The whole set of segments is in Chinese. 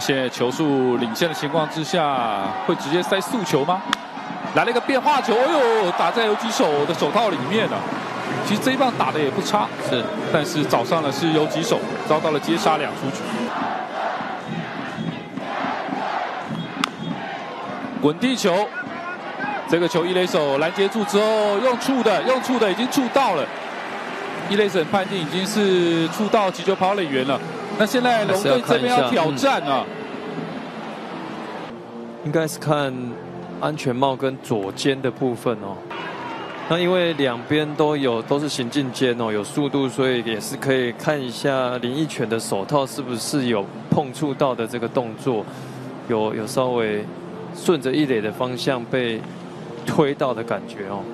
现在球数领先的情况之下，会直接塞速球吗？来了一个变化球，哎呦，打在游击手的手套里面了。其实这一棒打的也不差， 是， 但是找上的是游击手，遭到了接杀2出局。滚地球，这个球一垒手拦截住之后，用触的已经触到了。一垒审判定已经是触到击球跑垒员了。那现在龙队这边要挑战啊， 应该是看安全帽跟左肩的部分哦。那因为两边都是行进间哦，有速度，所以也是可以看一下林奕泉的手套是不是有碰触到的这个动作，有稍微顺着一垒的方向被推到的感觉哦。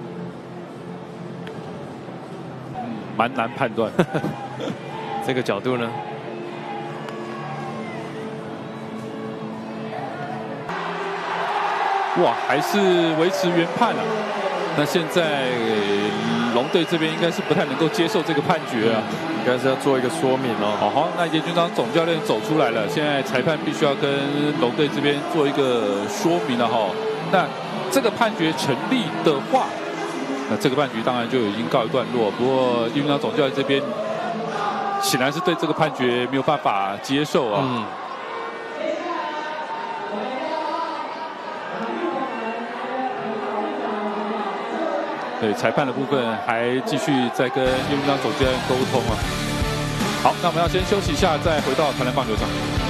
蛮难判断。 这个角度呢？ 哇，还是维持原判啊。那现在龙队这边应该是不太能够接受这个判决啊， 应该是要做一个说明哦。 好，那叶军章总教练走出来了，现在裁判必须要跟龙队这边做一个说明了哈。那这个判决成立的话，那这个判决当然就已经告一段落。不过叶军章总教练这边显然是对这个判决没有办法接受啊。对裁判的部分还继续在跟叶军章总教练沟通啊。好，那我们要先休息一下，再回到台南棒球场。